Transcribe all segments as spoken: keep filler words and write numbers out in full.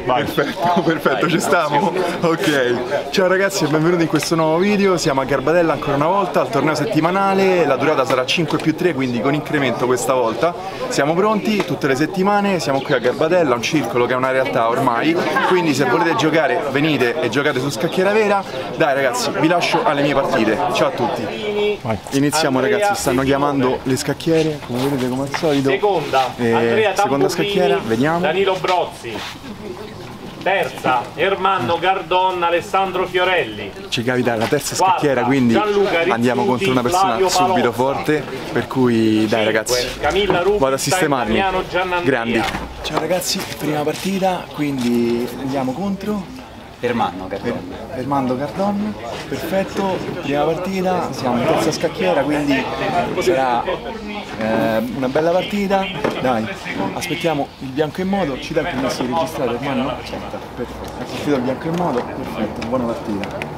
Vai. Perfetto, perfetto, vai, ci stiamo? Ok. Ciao ragazzi e benvenuti in questo nuovo video. Siamo a Garbatella ancora una volta al torneo settimanale. La durata sarà cinque più tre, quindi con incremento questa volta. Siamo pronti tutte le settimane, siamo qui a Garbatella, un circolo che è una realtà ormai. Quindi se volete giocare venite e giocate su scacchiera vera. Dai ragazzi, vi lascio alle mie partite. Ciao a tutti. Vai. Iniziamo ragazzi, stanno chiamando le scacchiere, come vedete come al solito. Seconda, eh, Andrea seconda scacchiera, vediamo. Danilo Brozzi. Terza, Ermanno Gardonna, Alessandro Fiorelli. Ci capita la terza scacchiera, quindi andiamo contro una persona subito forte, per cui dai ragazzi, vado a sistemarmi. Grandi. Ciao ragazzi, prima partita, quindi andiamo contro Ermanno Gardonna. Ermanno Gardonna, perfetto, prima partita, siamo in terza scacchiera, quindi sarà eh, una bella partita. Dai, aspettiamo il bianco in moto, ci dai il permesso di registrare Ermanno? Certo, perfetto, ha partito il bianco in moto, perfetto, buona partita.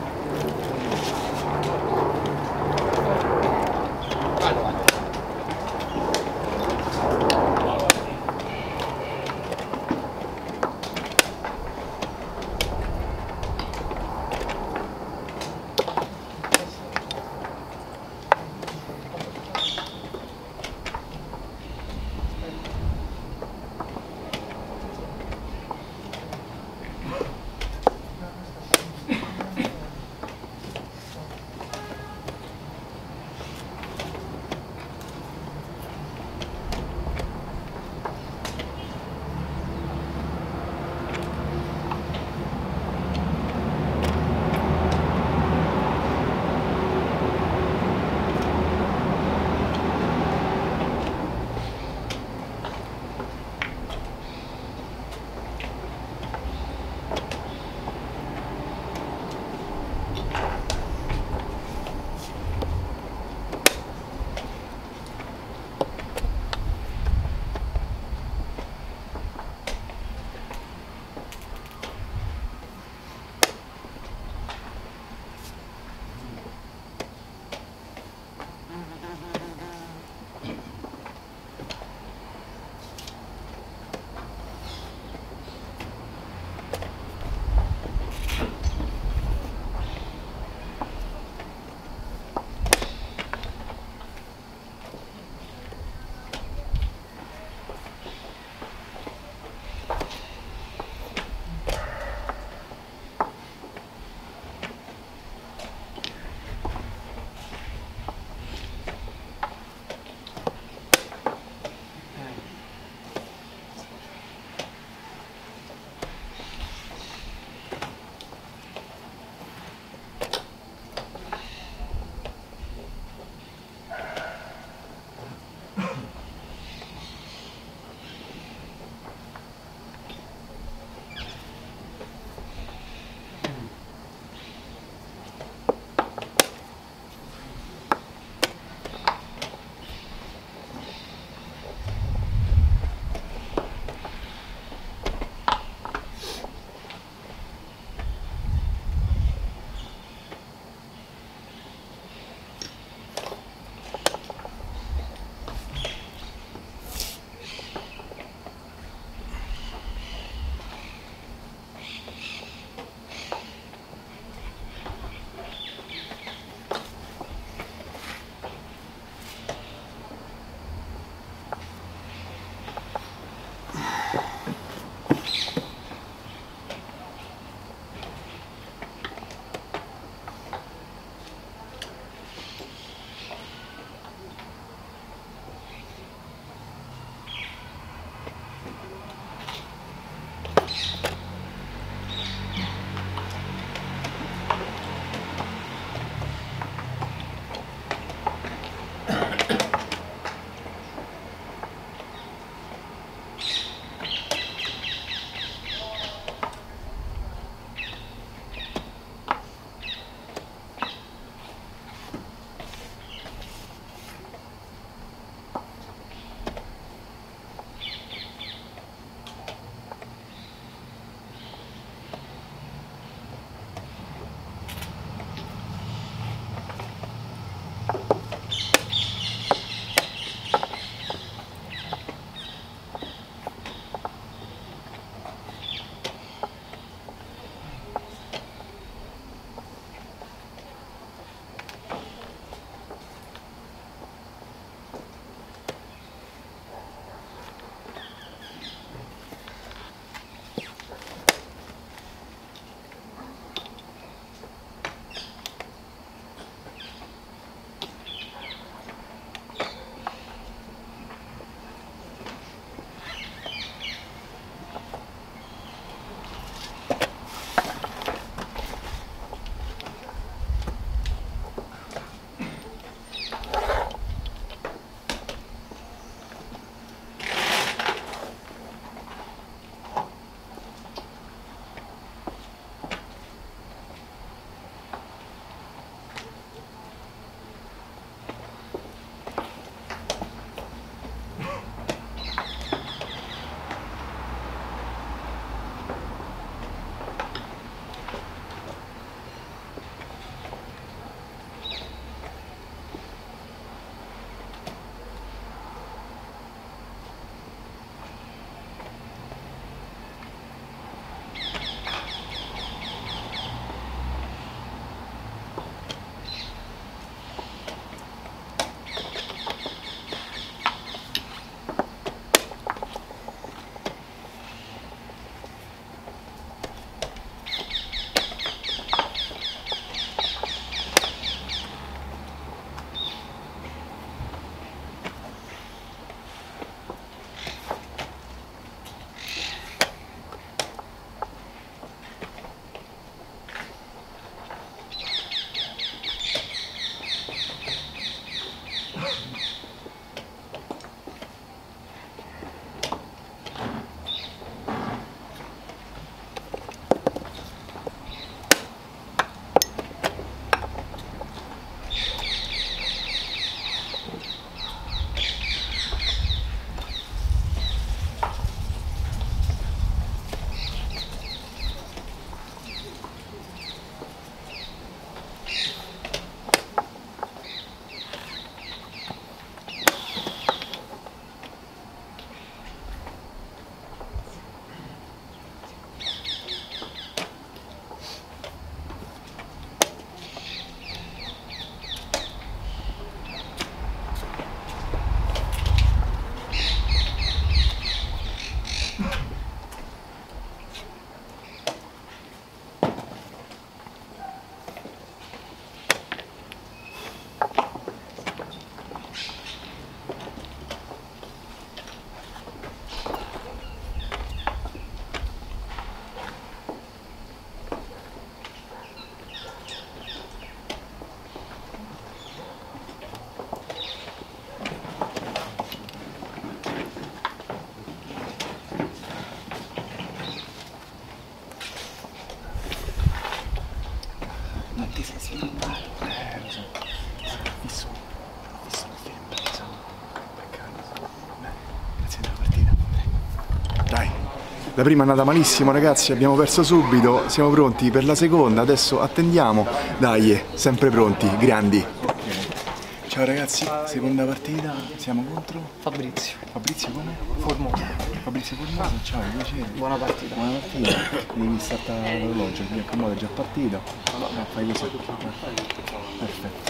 La prima è andata malissimo ragazzi, abbiamo perso subito, siamo pronti per la seconda, adesso attendiamo. Dai, sempre pronti, grandi. Ciao ragazzi, seconda partita, siamo contro? Fabrizio. Fabrizio come? Formoso. Fabrizio Formoso, ciao, piacere. Buona partita. Buona partita. Devi startare l'orologio, qui a Comodo è già partito. No, fai così. Perfetto.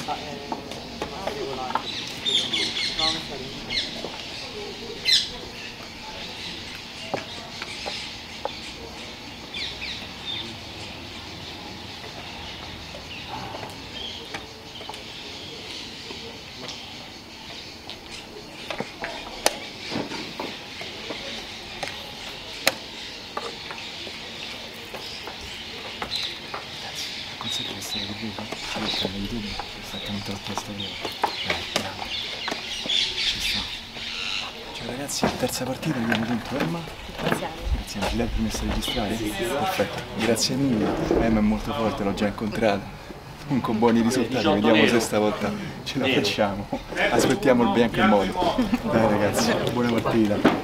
Consiglio di essere video, cerca su YouTube, esattamente la tua storia. Eh, bravo. Ci sta. Ciao ragazzi, terza partita, abbiamo vinto Emma. Grazie. Grazie, lei ha permesso di registrare? Sì, sì. Perfetto, grazie mille. Emma è molto forte, l'ho già incontrata. Comunque buoni risultati, vediamo se stavolta ce la facciamo. Aspettiamo il bianco in modo. Dai ragazzi, buona partita.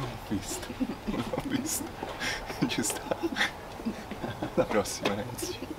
Visto, non l'ho visto, ci sta. Alla prossima ragazzi.